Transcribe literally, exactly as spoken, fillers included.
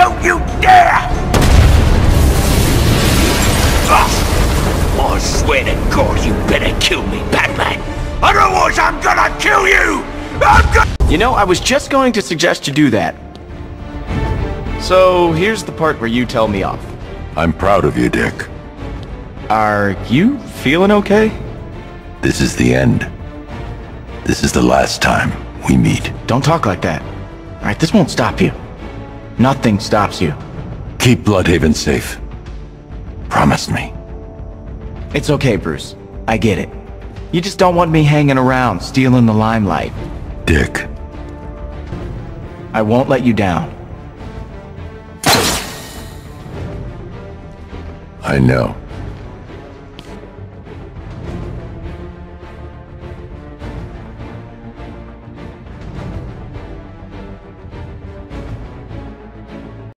Don't you dare! I swear to God, you better kill me, Batman! Otherwise, I'm gonna kill you! I'm gonna— You know, I was just going to suggest you do that. So, here's the part where you tell me off. I'm proud of you, Dick. Are you feeling okay? This is the end. This is the last time we meet. Don't talk like that. Alright, this won't stop you. Nothing stops you. Keep Bloodhaven safe. Promise me. It's okay, Bruce. I get it. You just don't want me hanging around, stealing the limelight. Dick. I won't let you down. I know.